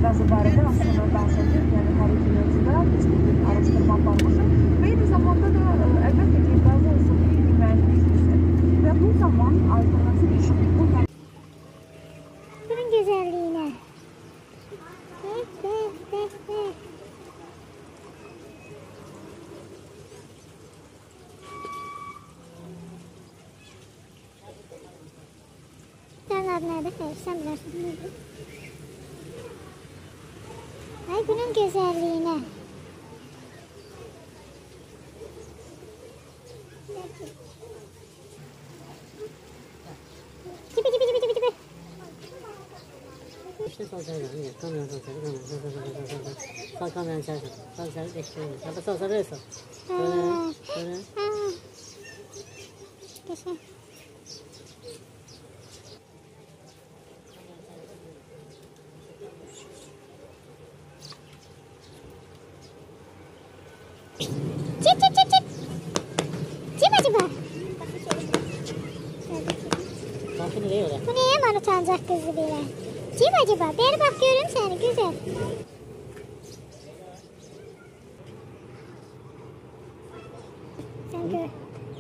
gazı barədə aslında danışacağıq. Yəni hər iki mövzuda biz bir araşdırma aparmışıq. Və eyni zamanda da əlbəttə ki, qaz olsun bir güvənlikdir. Və bu zaman alternativ işdir. Bunun güzelliyine. Senin adın nerede? Hayır, sen bilirsin. Ay bunun güzelliğine. Gibi. İşte sol tarafa gel. Kameranın sol tarafa. Sol kameranın içerisine. Sol içeri bekliyorum. Sol böyle sol. Böyle. Güzel. Çık. Kim acaba? Bakın nereye öyle? Bu neye man utanacak kızı bile? Kim acaba? Beri bak görüyorum seni güzel. Sen gör.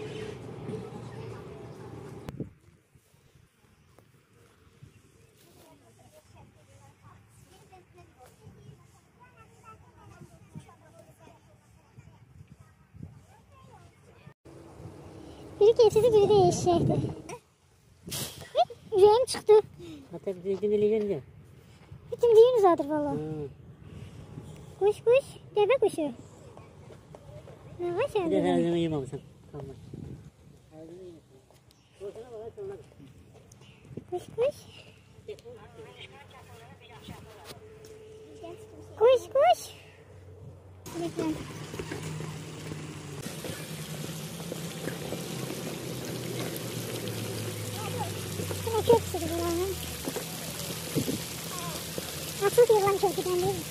Biri geçici biri de eşekti. Yüreğim çıktı. Hatta bir dinleyeceğim diyor. Bütün düğün uzadır valla. Kuş. Deve kuşu. Ne var sen? Bir de her zaman yemamışsın. Tamam. Kuş. Lütfen. Şuna çok sıkı buranın. Nasıl yılan köprüden değil mi?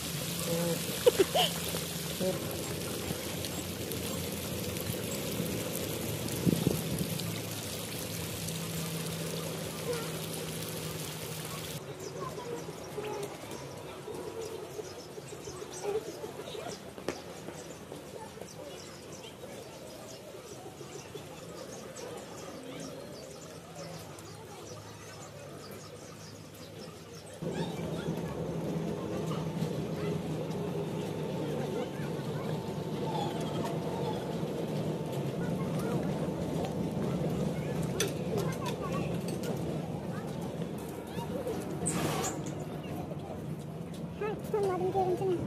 Anladım görüntünü.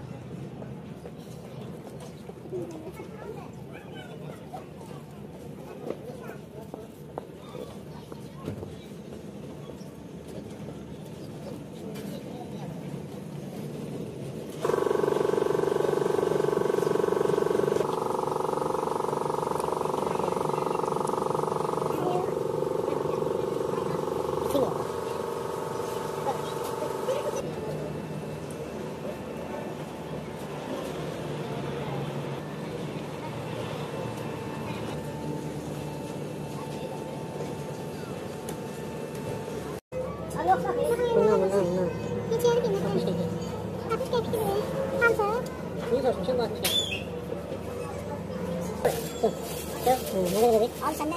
Al sen de.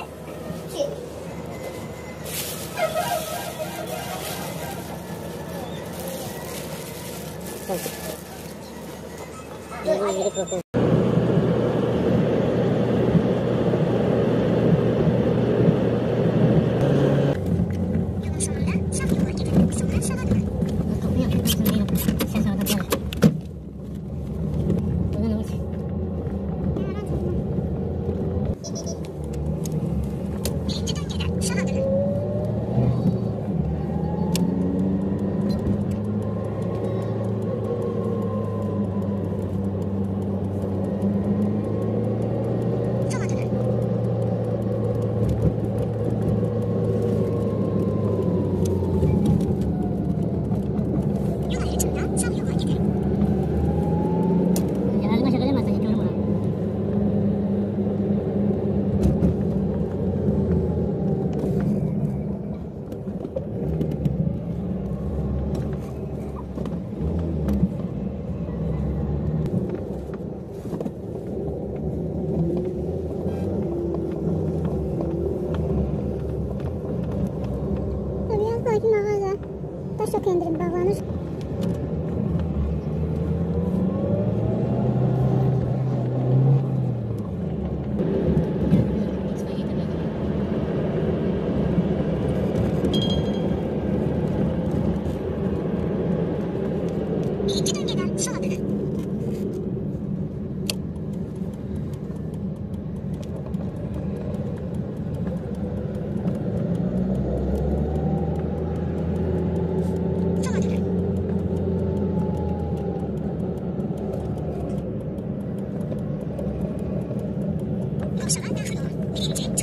çok endirim bağlanır. İki döngeden sola dönün. Sola dönün. Yoksa ben de